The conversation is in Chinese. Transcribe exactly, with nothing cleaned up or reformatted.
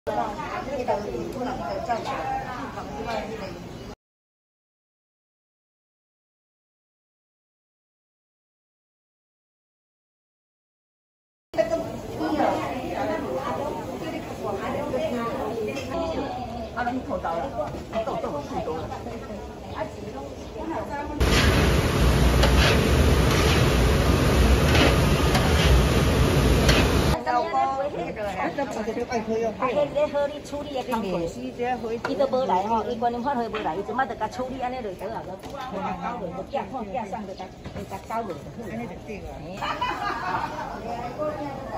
这个不能够站起来，绑另外那个。 啊，你口罩了，痘痘太多了。老公，那个，那这个就爱喝药。啊，你你好，你处理的工作，伊都无来吼，伊观音法会无来，伊即马就甲处理安尼就得啊，就甲搞落，就寄看寄送，就甲就甲搞落就好。安尼就对啊。